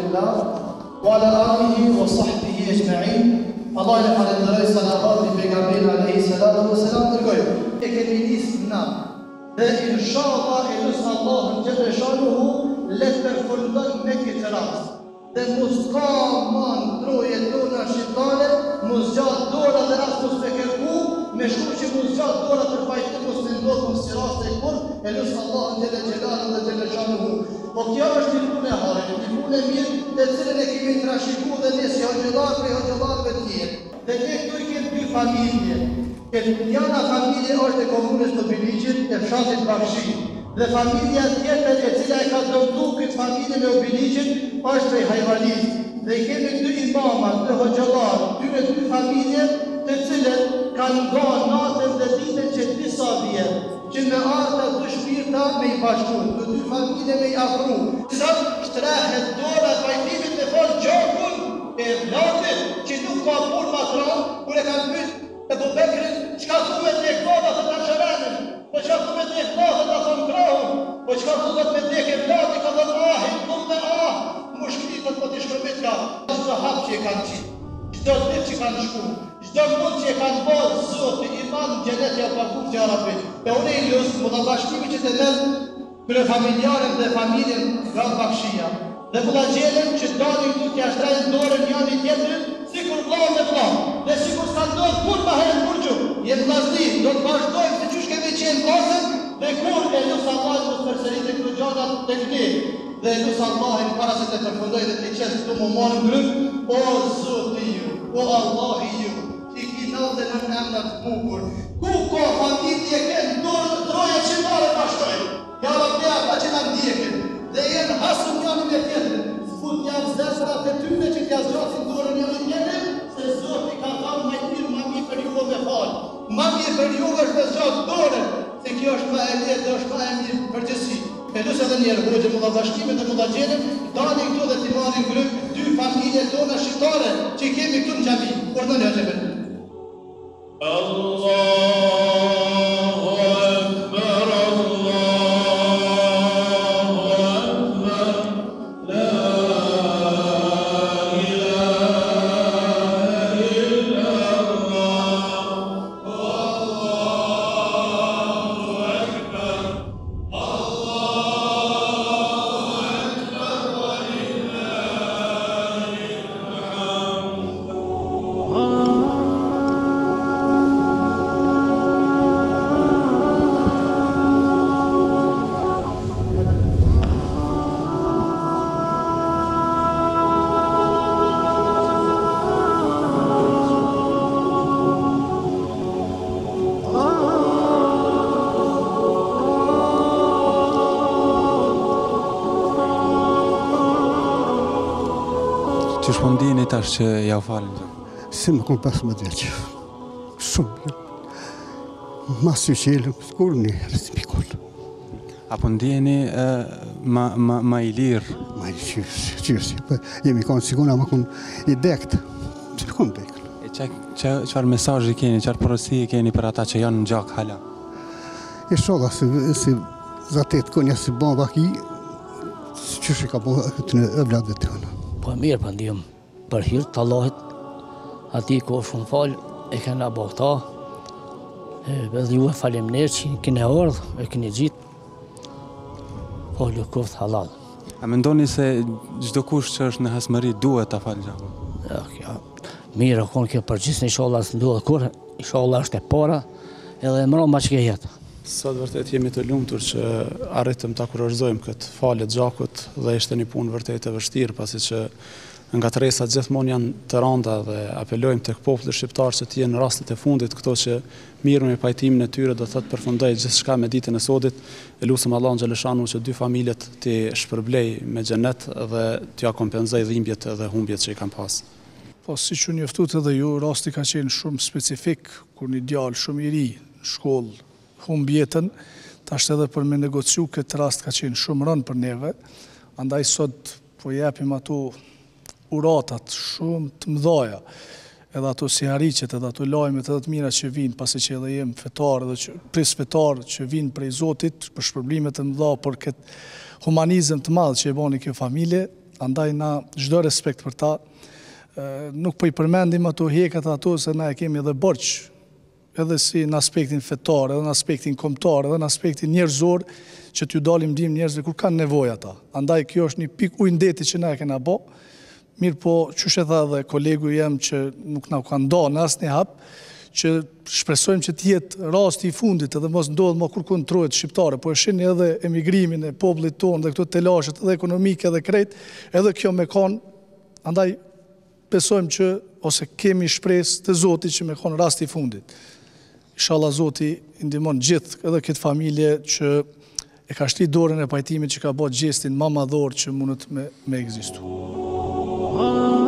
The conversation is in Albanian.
الله وعلى آله وصحبه أجمعين. الله يفعل صلوات بيغمبر عليه الصلاة والسلام درگoj. E kemi nisë na dhe inshallah e lusë Allahun Gjelle Shanuhu le të përfundon me këtë rast. Dhe mos ka man troje tona shqiptare, mos gjatë dora dhe rast mos me kërku, me shku që mos gjatë dora për pajtë mos me ndodhëm si rast e kur, e lusë Allahun Gjelle Gjelalu dhe Gjelle Shanuhu. Po kjo është një punë e hare, një punë e mirë, të cilën e kemi trashiku dhe ne si hoxhëllarëve tjerë. Dhe ne këtu i kemi dy familje. Njëna familje është e komunës të Biliqit, e fshatit Bakshi. Dhe familja tjetër e cila e ka dëmtu këtë familje me Biliqit është prej Hajvanit. Dhe i kemi dy imamat, dy hoxhëllarë, dy familje të cilët kanë nga natën dhe ditën që disa vjetë, që me arta të shpirta me i bashku, të dy familje me i afru. Sot shtrehet dora pajtimit me fol gjakun e vlatit që nuk ka pun matron, kur e kanë pyet e Bubekrin, qka thu me të ekvada të të shërenin, po qka thu me të ekvada të të mkrahun, po qka thu me të eke vlati ka dhe ahin, kum me mushkritët po t'i shkërbit ka. Qdo hap që e kanë qitë, qdo dit që kanë shku, qdo mund që e kanë bërë zotë, iman gjenet ja parkur që arabit. E une i lusë, më dhe bashkimi që të nërë kërë familjarën dhe familjen nga Bakshia. Dhe më dhe gjelën që dalin du t'ja shtrajnë dorën janë i tjetërin, si kur vlaun dhe vlaun. Dhe si kur s'ka ndodhë kur ma herën kur që, jenë vlasni, do të vazhdojmë se që shkemi qenë vlasën, dhe kur e lusë Allah të përsërit e këtë gjanat të këti. Dhe lusë Allah para se të përfundoj dhe të qesë të më marë në grëmë, o Zotë ju, o Allah ju, i kinal dhe në emnat bukur. Ku ka familje kënë dorë të troje që mare bashkojnë? Ja rabja, pa që në ndjekin. Dhe jenë hasën njënë me tjetërin. Zbut janë zdesrat e tyne që t'ja zgjasin dorën njënë tjetërin, se Zotë i ka thamë majtirë ma mi për juve me falë. Ma mi për juve është me zgjatë dorën, se kjo është ma e letë dhe është ma e mirë përgjësi. E lusë edhe njerë, hoqë më dha bashkime dhe më dha gjenim, dani këtu dhe t'i marim grupë dy familje tona shqiptare që i kemi këtu në gjami. Por në një gjemi. Që shpondini tash që ja u falin? Si më kom 15 vjeqë. Shumë mirë. Mas që qelëm, kur një rëzimikon. Apo ndjeni ma i lirë? Ma i qyrësi. Jemi konë sikona, ma konë i dektë. Që më konë dekë. E qëfar mesazhi keni, qëfar porosi keni për ata që janë në gjak hala? E shoga si zatet konja si ban baki, që shi ka ban këtë në ëvlatve të hëna. Po mirë për ndihëm, për hirtë të Allahit, ati ko shumë falë, e kena bëhta, dhe juve falemnerë që kene ardhë, e kene gjitë, falë koftë halal. A mendoni se gjdo kush që është në hasmëri duhet të falë gjakun? Mirë, konë kjo përgjisë në inshallah së nduhet kur, inshallah është e para, edhe e mëron ma që ke jetë. Sot vërtet jemi të lumtur që arritëm ta kurorëzojmë këtë falje të gjakut dhe ishte një punë vërtet e vështirë, pasi që nga tresat gjithmonë janë të randa dhe apelojmë tek populli shqiptar që të jenë në rastet e fundit këto që mirë me pajtimin e tyre do thotë përfundoj gjithçka me ditën e sodit. E lutem Allahun xhaleshanu që dy familjet të shpërblej me xhenet dhe t'ja kompenzoj dhimbjet dhe humbjet që i kanë pas. Po siç u njoftut edhe ju, rasti ka qenë shumë specifik kur një djalë shumë i ri në shkollë humb jetën, tash edhe për me negociu këtë rast ka qenë shumë rënd për neve, andaj sot po japim ato uratat shumë të mëdhaja, edhe ato si hariqet, edhe ato lajmet edhe të mira që vinë, pasi që edhe jem fetar edhe pris fetar që vinë prej Zotit për shpërblimet të mëdha për këtë humanizëm të madh që e bani kjo familje, andaj na çdo respekt për ta, nuk po I përmendim ato hekat ato se na e kemi edhe borç, edhe si në aspektin fetar, edhe në aspektin kombëtar, edhe në aspektin njerëzor, që t'ju dalim dim njerëzve kur kanë nevojë ata. Andaj kjo është një pikë ujndeti që na e kena bë. Mirë po, qysh e tha edhe kolegu jem që nuk na ka nda në asnjë hap, që shpresojmë që t'jetë rasti I fundit edhe mos ndodhë më kërkun trojet shqiptare, po e shihni edhe emigrimin e popullit tonë dhe këto telashet edhe ekonomike edhe krejt, edhe kjo me kanë, andaj besojmë që, ose kemi shpresë të Zoti që me kanë rasti I fundit. Inshallah Zoti I ndihmon gjithë edhe këtë familje që e ka shti dorën e pajtimit që ka bërë gjestin më madhor që mundet me ekzistu.